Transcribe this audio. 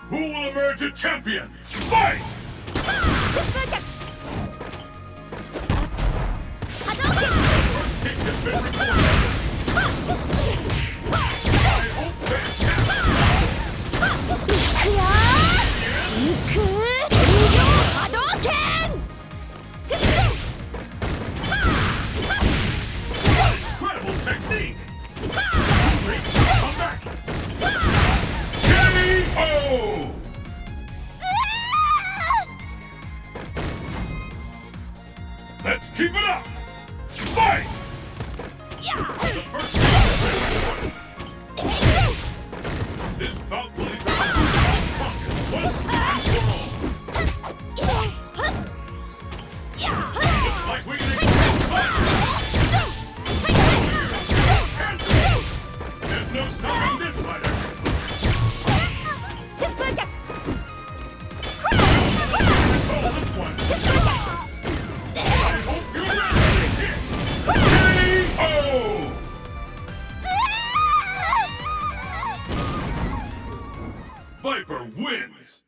Who will emerge a champion? Fight! 승부격! 하도ken! First kick has been recorded. I hope 하도ken! incredible technique! Come back! KO! Let's keep it up! Fight! The first this bout will determine who is strongest once and for all. Looks like we can expect fight! There's no stopping this fighter! 승부격! Control this one! I hope you're ready! KO! Viper wins!